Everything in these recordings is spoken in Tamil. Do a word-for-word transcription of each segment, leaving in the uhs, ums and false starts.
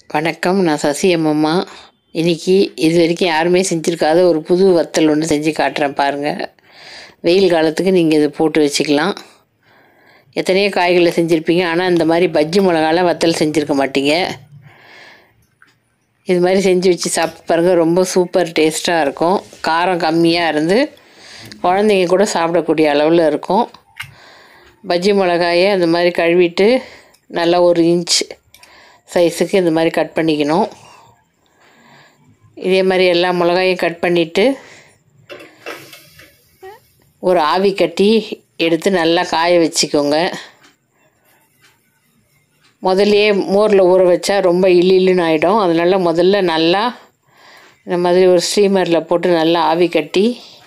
வணக்கம், நான் சசி அம்மம்மா. இன்றைக்கி இது வரைக்கும் யாருமே செஞ்சுருக்காத ஒரு புது வத்தல் ஒன்று செஞ்சு காட்டுறேன் பாருங்கள். வெயில் காலத்துக்கு நீங்கள் இதை போட்டு வச்சுக்கலாம். எத்தனையோ காய்களை செஞ்சுருப்பீங்க, ஆனால் இந்த மாதிரி பஜ்ஜி மிளகால வத்தல் செஞ்சுருக்க மாட்டீங்க. இது மாதிரி செஞ்சு வச்சு சாப்பிட்டு பாருங்கள், ரொம்ப சூப்பர் டேஸ்ட்டாக இருக்கும். காரம் கம்மியாக இருந்து குழந்தைங்க கூட சாப்பிடக்கூடிய அளவில் இருக்கும். பஜ்ஜி மிளகாயை அந்த மாதிரி கழுவிட்டு நல்லா ஒரு இன்ச் சைஸுக்கு இந்த மாதிரி கட் பண்ணிக்கணும். இதே மாதிரி எல்லா மிளகாயும் கட் பண்ணிவிட்டு ஒரு ஆவி கட்டி எடுத்து நல்லா காய வச்சுக்கோங்க. முதல்லையே மோரில் ஊற வச்சா ரொம்ப இழு இழுன்னு ஆகிடும். அதனால் முதல்ல நல்லா இந்த மாதிரி ஒரு ஸ்டீமரில் போட்டு நல்லா ஆவி கட்டி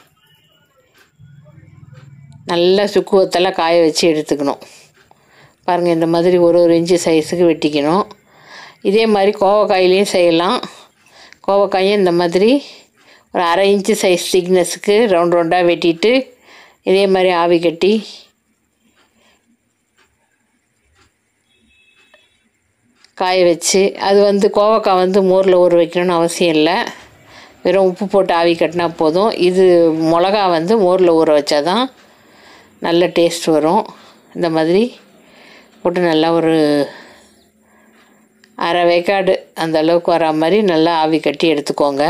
நல்லா சுக்கு வத்தெல்லாம் காய வச்சு எடுத்துக்கணும். பாருங்கள், இந்த மாதிரி ஒரு ஒரு இன்ச்சு சைஸுக்கு வெட்டிக்கணும். இதே மாதிரி கோவக்காயிலையும் செய்யலாம். கோவக்காயும் இந்த மாதிரி ஒரு அரை இன்ச்சு சைஸ் திக்னஸுக்கு ரவுண்ட் ரவுண்டாக வெட்டிட்டு இதே மாதிரி ஆவி கட்டி காய வச்சு, அது வந்து கோவக்காய் வந்து மோரில் ஊற வைக்கணும்னு அவசியம் இல்லை. வெறும் உப்பு போட்டு ஆவி கட்டினா போதும். இது மிளகா வந்து மோரில் ஊற வச்சா தான் நல்ல டேஸ்ட் வரும். இந்த மாதிரி போட்டு நல்லா ஒரு அரை வேக்காடு அந்த அளவுக்கு வரா மாதிரி நல்லா ஆவி கட்டி எடுத்துக்கோங்க.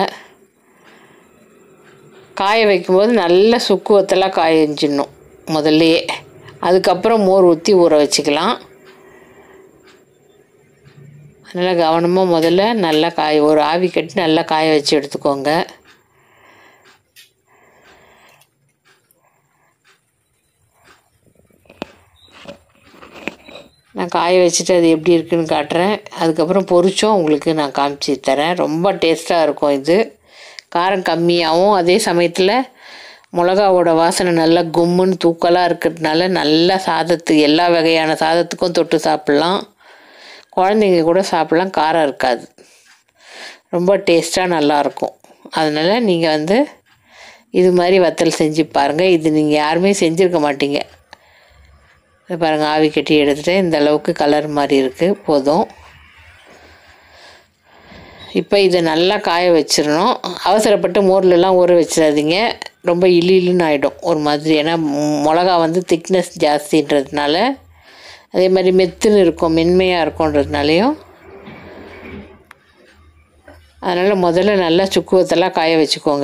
காய வைக்கும்போது நல்லா சுக்கு வத்தெல்லாம் காய வச்சிடணும் முதல்லையே. அதுக்கப்புறம் மோர் ஊற்றி ஊற வச்சுக்கலாம். அதனால் கவனமாக முதல்ல நல்லா காய ஒரு ஆவி கட்டி நல்லா காய வச்சு எடுத்துக்கோங்க. நான் காய வச்சுட்டு அது எப்படி இருக்குதுன்னு காட்டுறேன். அதுக்கப்புறம் பொரிச்சோம் உங்களுக்கு நான் காமிச்சு தரேன். ரொம்ப டேஸ்ட்டாக இருக்கும். இது காரம் கம்மியாகவும் அதே சமயத்தில் மிளகாவோட வாசனை நல்லா கும்முன்னு தூக்கலாக இருக்கிறதுனால நல்லா சாதத்துக்கு எல்லா வகையான சாதத்துக்கும் தொட்டு சாப்பிட்லாம். குழந்தைங்க கூட சாப்பிட்லாம். காரம் இருக்காது, ரொம்ப டேஸ்ட்டாக நல்லாயிருக்கும். அதனால் நீங்கள் வந்து இது மாதிரி வத்தல் செஞ்சு பாருங்கள். இது நீங்கள் யாருமே செஞ்சுருக்க மாட்டீங்க. பாருங்கள், ஆவி கட்டி எடுத்துகிட்டு இந்த அளவுக்கு கலர் மாதிரி இருக்குது, போதும். இப்போ இதை நல்லா காய வச்சிடணும். அவசரப்பட்டு மோர்லெலாம் ஊற வச்சிடாதீங்க, ரொம்ப இழு இழுன்னு ஆகிடும் ஒரு மாதிரி. ஏன்னா மிளகா வந்து திக்னஸ் ஜாஸ்தின்றதுனால, அதே மாதிரி மெத்துன்னு இருக்கும், மென்மையாக இருக்கும்ன்றதுனாலையும். அதனால் முதல்ல நல்லா சுக்குவத்தெல்லாம் காய வச்சுக்கோங்க.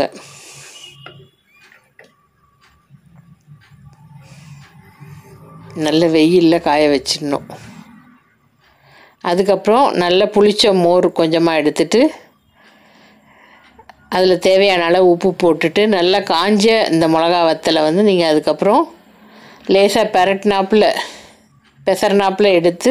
நல்ல வெயிலில் காய வச்சிடணும். அதுக்கப்புறம் நல்ல புளிச்ச மோர் கொஞ்சமாக எடுத்துட்டு அதில் தேவையான அளவு உப்பு போட்டுட்டு நல்லா காஞ்ச இந்த மிளகா வத்தலை வந்து நீங்கள் அதுக்கப்புறம் லேசாக பெரட்டினாப்பில் பெசர்னாப்பில் எடுத்து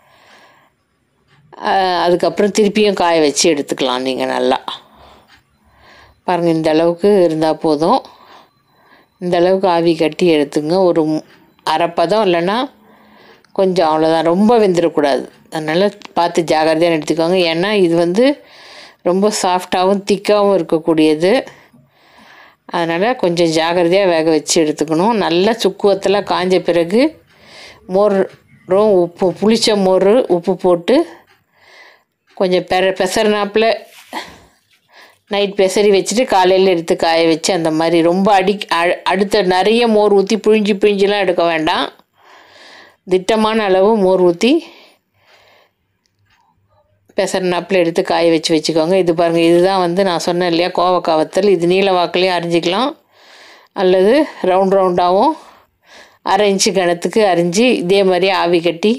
அதுக்கப்புறம் திருப்பியும் காய வச்சு எடுத்துக்கலாம். நீங்கள் நல்லா பாருங்கள், இந்த அளவுக்கு இருந்தால் போதும். இந்த அளவுக்கு ஆவி கட்டி எடுத்துங்க. ஒரு அரைப்பதம் இல்லைன்னா கொஞ்சம், அவ்வளோதான். ரொம்ப வெந்துடக்கூடாது. அதனால் பார்த்து ஜாகிரதையாக எடுத்துக்கோங்க. ஏன்னா இது வந்து ரொம்ப சாஃப்டாகவும் திக்காகவும் இருக்கக்கூடியது. அதனால் கொஞ்சம் ஜாகிரதையாக வேக வச்சு எடுத்துக்கணும். நல்லா சுக்குவத்தெல்லாம் காஞ்ச பிறகு மோரும் உப்பு புளிச்ச மோர் உப்பு போட்டு கொஞ்சம் பெர பெசர்னாப்பில் நைட் பெசரி வச்சுட்டு காலையில் எடுத்து காய வச்சு அந்த மாதிரி ரொம்ப அடி அடுத்த நிறைய மோர் ஊற்றி பிழிஞ்சி பிழிஞ்சிலாம் எடுக்க வேண்டாம். திட்டமான அளவு மோர் ஊற்றி பெசர்னாப்பில் எடுத்து காய வச்சு வச்சுக்கோங்க. இது பாருங்கள், இதுதான் வந்து நான் சொன்னேன் இல்லையா கோவக்காய் வத்தல். இது நீல வாக்குலேயும் அரிஞ்சிக்கலாம், அல்லது ரவுண்ட் ரவுண்டாகவும் அரை இன்ச்சு கணத்துக்கு அரிஞ்சு இதே மாதிரி ஆவி கட்டி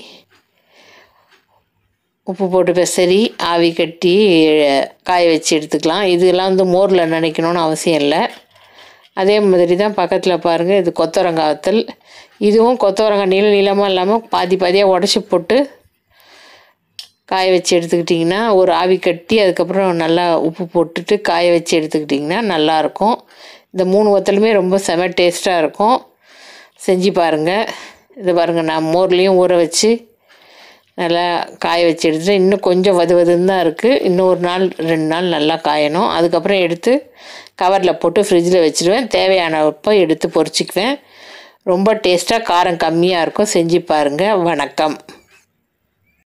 உப்பு போட்டு பெசரி ஆவி கட்டி காய வச்சு எடுத்துக்கலாம். இதெல்லாம் வந்து மோரில் நினைக்கணும்னு அவசியம் இல்லை. அதே மாதிரி தான் பக்கத்தில் பாருங்கள், இது கொத்தவரங்காய் வத்தல். இதுவும் கொத்தவரங்காய் நீள நீளமாக இல்லாமல் பாதி பாதியாக உடச்சி போட்டு காய வச்சு எடுத்துக்கிட்டிங்கன்னா, ஒரு ஆவி கட்டி அதுக்கப்புறம் நல்லா உப்பு போட்டுட்டு காய வச்சு எடுத்துக்கிட்டிங்கன்னா நல்லாயிருக்கும். இந்த மூணு வத்தலுமே ரொம்ப செம டேஸ்ட்டாக இருக்கும். செஞ்சு பாருங்கள். இது பாருங்கள், நான் மோர்லேயும் ஊற வச்சு நல்லா காய வச்சு எடுத்துட்டு இன்னும் கொஞ்சம் வது வதுன்னு தான் இருக்குது. இன்னும் ஒரு நாள் ரெண்டு நாள் நல்லா காயணும். அதுக்கப்புறம் எடுத்து கவரில் போட்டு ஃப்ரிட்ஜில் வச்சுருவேன். தேவையானப்போ எடுத்து பொரிச்சிக்குவேன். ரொம்ப டேஸ்ட்டாக காரம் கம்மியாக இருக்கும். செஞ்சு பாருங்கள். வணக்கம்.